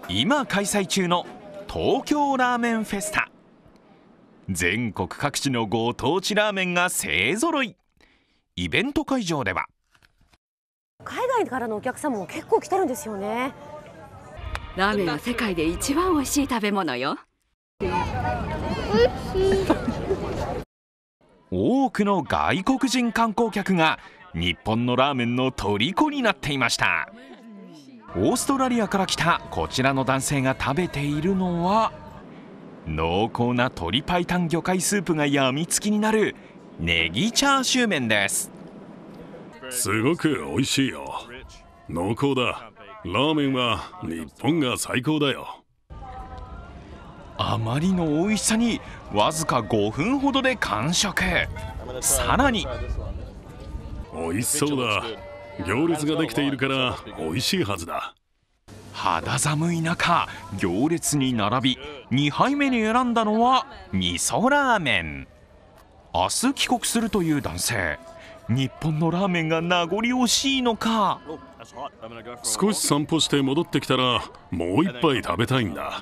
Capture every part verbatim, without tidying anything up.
今開催中の東京ラーメンフェスタ。全国各地のご当地ラーメンが勢ぞろい。イベント会場では海外からのお客様も結構来てるんですよね。 ラーメンは世界で一番美味しい食べ物よ。 多くの外国人観光客が日本のラーメンの虜になっていました。オーストラリアから来たこちらの男性が食べているのは、濃厚な鶏白湯魚介スープがやみつきになるネギチャーシュー麺です。 すごく美味しいよ。濃厚だ。ラーメンは日本が最高だよ。 あまりの美味しさにわずかごふんほどで完食。さらに美味しそうだ。行列ができているから美味しいはずだ。 肌寒い中、行列に並びにはいめに選んだのは味噌ラーメン。明日帰国するという男性、日本のラーメンが名残惜しいのか、 少し散歩して戻ってきたらもう一杯食べたいんだ。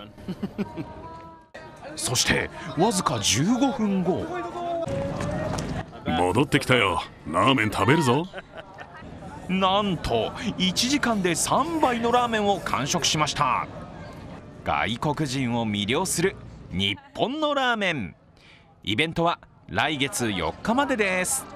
そしてわずかじゅうごふんご、 戻ってきたよ。ラーメン食べるぞ。 なんといちじかんでさんばいのラーメンを完食しました。外国人を魅了する日本のラーメン。イベントは来月よっかまでです。